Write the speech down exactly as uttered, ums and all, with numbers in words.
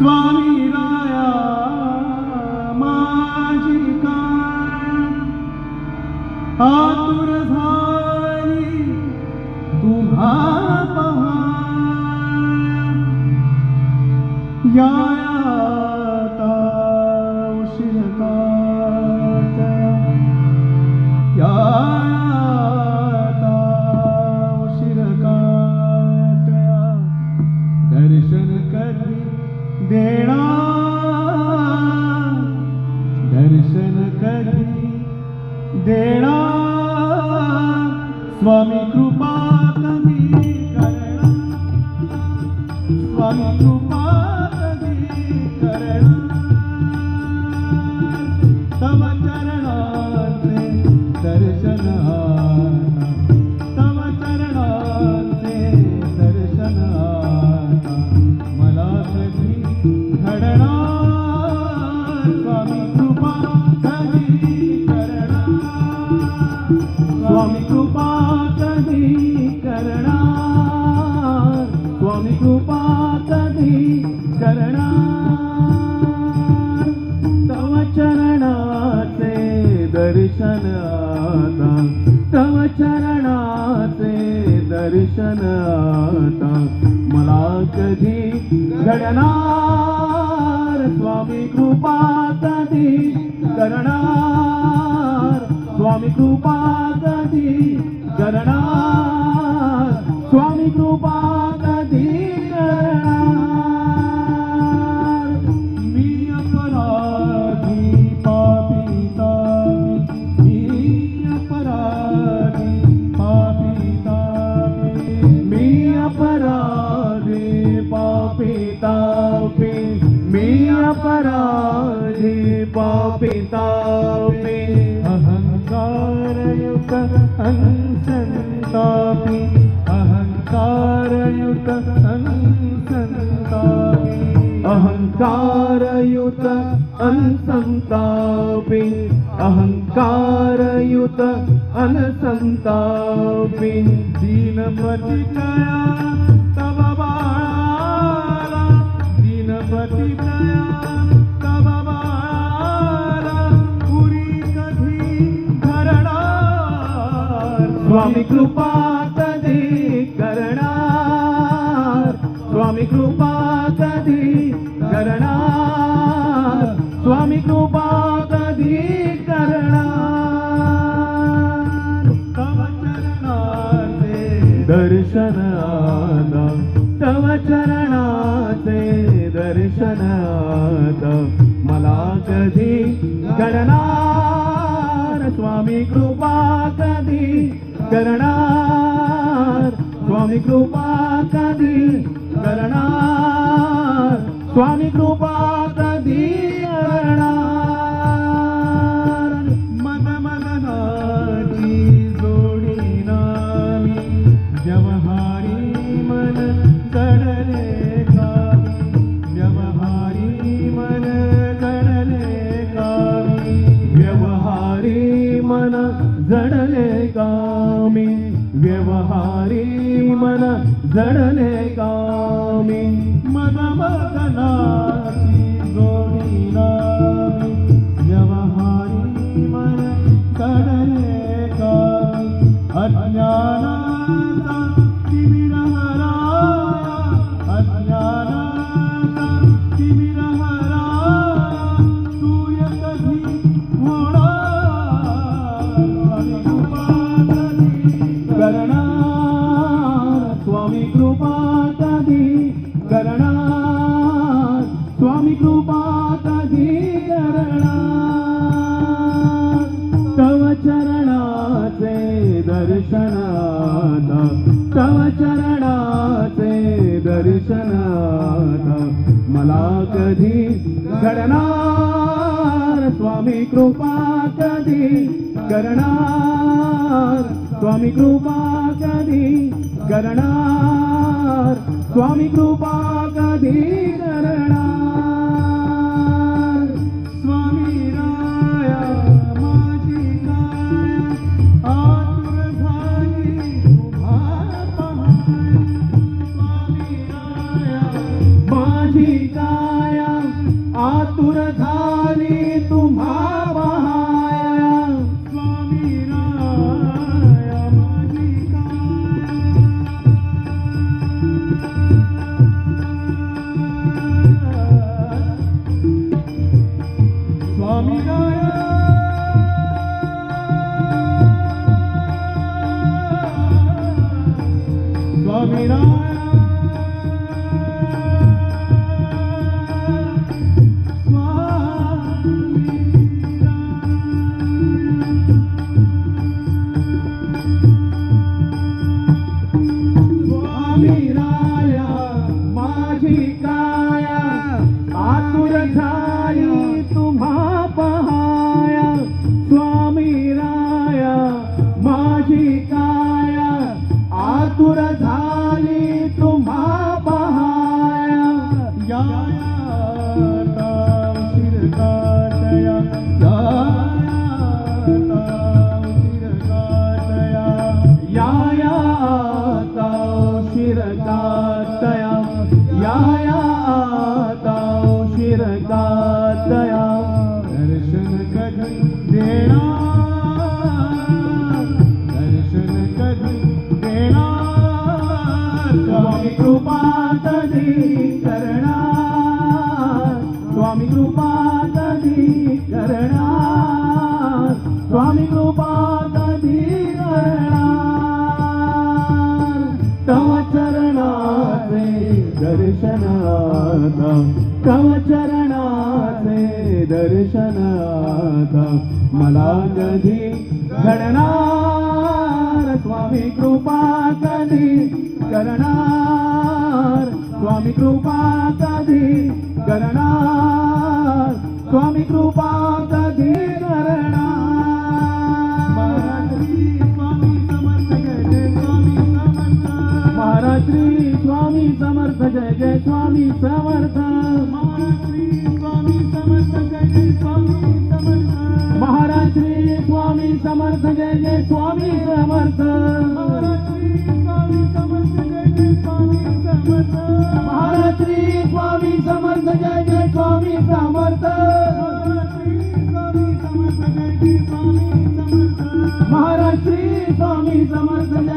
स्वामी राया माझी काय आतुर झाली तुम्हा पहा या आता उशीर काट या आता उशीर काट दर्शन कधी देणार दर्शन कधी देणार स्वामी कृपा कधी करणार स्वामी कृपा कधी करणार तव चरणाचे दर्शन आता तव चरणाचे दर्शन आता मला कधी घडणार स्वामी कृपा कधी करणार स्वामी कृपा कधी करणार स्वामी कृपा कधी करणार तव चरणाचे दर्शन आता तव चरणाचे दर्शन आता मला कधी घडणार स्वामी कृपा कधी करणार स्वामी कृपा कधी करणार स्वामी कृपा कधी करणार मी अपराधी पापी तापी मी अपराधी पापी तापी मी अपराधी पापी तापी मी अपराधी पापी तापी अहंकारयुक्त संतापी अहंकारयुक्त संतापी अहंकारयुक्त अनसंतापी अहंकारयुक्त अनसंतापी दीनपती दया तव बाळाला दीनपती दया तव बाळाला पुरी कधी धरणार स्वामी कृपा कधी करणार स्वामी कृपा कधी करणार स्वामी कृपा कधी करणार तव चरणाचे दर्शन आता तव चरणाचे दर्शन आता मला कधी घडणार स्वामी कृपा कधी करणार स्वामी कृपा कधी करणार स्वामी कृपा कधी करणार मन मदनाची जोडी नामी व्यवहारी मन चढले कामी व्यवहारी मन चढले कामी व्यवहारी मन जडले कामी व्यवहारी मन जडले कामी मन मदनाची जोडी नामी व्यवहारी मन जडले कामी अज्ञानाचा तिमिर हराया अज्ञानाचा तिमिर हराया सूर्य कधी होणार स्वामी कृपा कधी करणार स्वामी कृपा कधी करणार तव चरणाचे दर्शन आता तव चरणाचे दर्शन आता मला कधी घडणार स्वामी कृपा कधी करणार स्वामी कृपा कधी करणार स्वामी कृपा कधी करणार स्वामी राया माझी काय आतुर झाली तुम्हा पहा स्वामी राया माझी काय आतुर झाली तुम्हा पहाया स्वामी राया माझी स्वामी राया स्वामी राया स्वामी राया माझी काया आतुर झाली तुम्हा पहाया स्वामी राया माझी काया आतुर झाली तुम्हा पहाया या शिरकाटया या शिरकाटया या शिरकाटया दर्शन कधी देणार दर्शन कधी देणार स्वामी कृपा कधी करणार स्वामी कृपा कधी करणार स्वामी कृपा कधी करणार तव चरणाचे दर्शनाचा तव चरणाचे दर्शनाचा मला कधी घडणार स्वामी कृपा कधी करणार स्वामी कृपा कधी करणार स्वामी कृपा कधी करणार महाराज श्री स्वामी समर्थ जय जय स्वामी समर्थ महाराज श्री स्वामी समर्थ जय जय स्वामी समर्थ महाराज श्री स्वामी समर्थ जय जय स्वामी समर्थ महाराज श्री स्वामी समर्थ